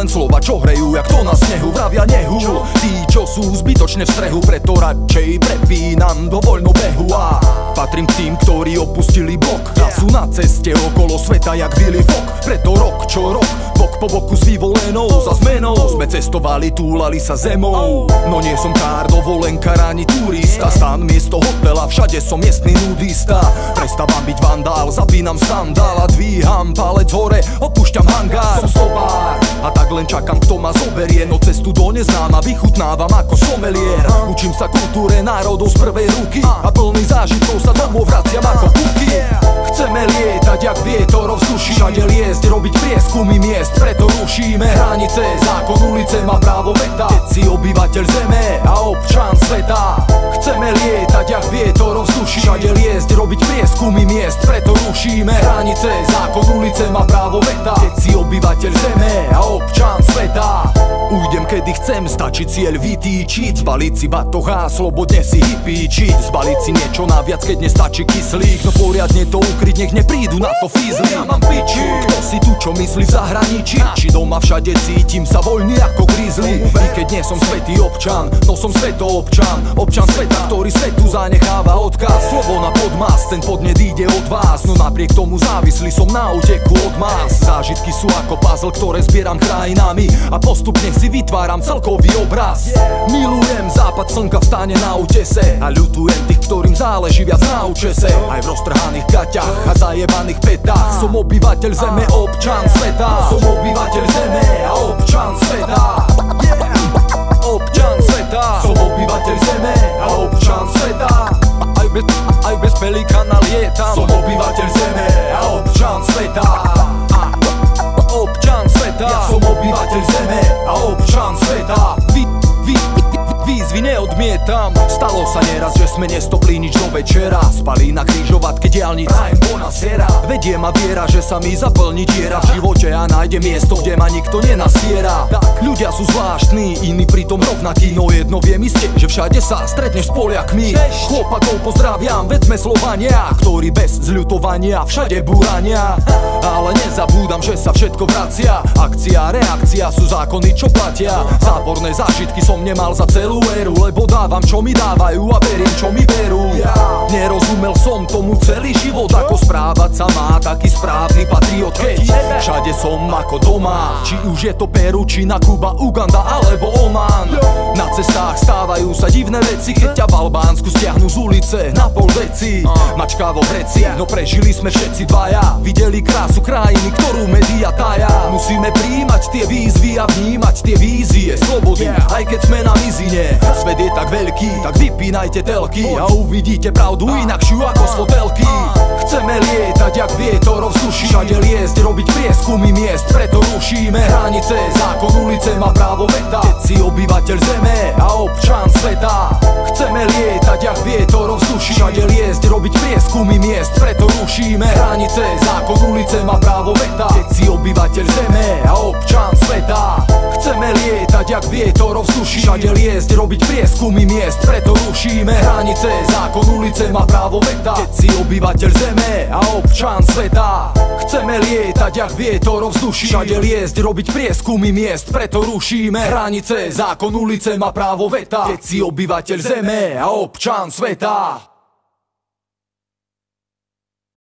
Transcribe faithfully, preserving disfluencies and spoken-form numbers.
len slova, čo hrejú jak to na snehu. Vravia nehu, tí, čo sú zbytočne v strehu, preto radšej prepínam do voľnobehu. A patrím k tým, ktorí opustili blok a sú na ceste okolo sveta jak Willy Fogg. Preto rok čo rok, bok po boku s vyvolenou za zmenou sme cestovali, túlali sa zemou. No nie som kár, dovolenkár ani turista, stan miesto hotela, všade som miestny nudista. Prestávam byť vandál, zapínam sandál a dvíham palec hore, opúšťam hangár. Som sobár a tak len čakám, kto ma zoberie, no cestu do neznáma vychutnávam ako somelier. Učím sa kultúre národov z prvej ruky a plný zážitkov sa domov vraciam ako kuky. Chceme lietať jak vietor ovzduší, všade liesť, robiť prieskumy miest, preto rušíme hranice, zákon ulice má právo veta. Keď si obyvateľ zeme a občan sveta. Chceme lietať jak vietor ovzduší, všade liesť, robiť prieskumy miest, preto rušíme hranice, zákon ulice má právo veta. Keď si obyvateľ zeme a občan sveta. Ujdem kedy chcem, stačí cieľ vytýčiť, zbaliť si batoh a slobodne si hypíčiť. Zbaliť si niečo naviac, keď nestačí kyslík, no poriadne to ukryť, nech neprídu na to fízli. Ja mám piči, kto si tu, čo myslí v zahraničí, či doma všade cítim sa voľný ako grizzly. I keď nie som svätý občan, no som svetoobčan, občan sveta, ktorý svetu zanecháva odkaz. Slovo na podmas, ten podnet ide od vás, no napriek tomu závislý som na úteku od más. Zážitky sú ako puzzle, ktoré zbieram krajinami a postupne si vytváram celkový obraz. Milujem západ slnka, vstane na útese a ľutujem tých, ktorým záleží viac na účese. Aj v roztrhaných gaťach a zajebaných petách som obyvateľ zeme, občan sveta. Som obyvateľ zeme a občan sveta. Občan sveta. Som obyvateľ zeme a občan sveta. Aj bez, aj bez pelikana lietam. Som obyvateľ zeme a občan sveta. Občan sveta. Ja som obyvateľ zeme a občan sveta. Vy, vy, výzvy neodmietam. Stalo sa neraz, že sme nestopli nič do večera. Spali na križovatke diaľnic, prajem bonasiera. Vedie ma viera, že sa mi zaplní diera v živote a nájde miesto, kde ma nikto nenasiera. Ľudia sú zvláštni, iní pritom rovnakí, no jedno viem iste, že všade sa stretneš s Poliakmi. Chlopakov pozdraviam, veď sme Slovania, ktorí bez zľutovania všade búrania. Ale nezabúdam, že sa všetko vracia. Akcia, reakcia sú zákony, čo platia. Záporné zážitky som nemal za celú éru, lebo dávam, čo mi dávajú a verím, čo mi berú. Nerozumel som tomu celý život, ako správať sa má taký správny patriot, keď všade som ako doma. Či už je to Peru, Čína, Kuba, Uganda alebo Oman. Na cestách stávajú sa divné veci, keď ťa v Albánsku stiahnu z ulice na pol deci. Mačkávo preci, no prežili sme všetci dvaja. Videli krásu krajiny, ktorú média tája. Musíme prijímať tie výzvy a vnímať tie vízie slobody, aj keď sme na mizine. Svet je tak veľký, tak vypínajte telky a uvidíte pravdu inakšiu ako z fotelky. Chceme lietať jak vietor ovzduší, všade liesť, robiť prieskumy miest, preto rušíme hranice, zákon ulice má právo veta. Keď si obyvateľ zeme a občan sveta. Chceme lietať jak vietor ovzduší, všade liesť, robiť prieskumy miest, preto rušíme hranice, zákon ulice má právo veta. Keď si obyvateľ zeme a občan sveta. Chceme lietať jak vietor ovzduší, všade liesť, robiť prieskumy miest, preto rušíme hranice, zákon ulice má právo veta. Keď si obyvateľ zeme a občan sveta. Chceme lietať jak vietor ovzduší, všade liesť, robiť prieskumy miest, preto rušíme hranice, zákon ulice má právo veta. Keď si obyvateľ zeme a občan sveta.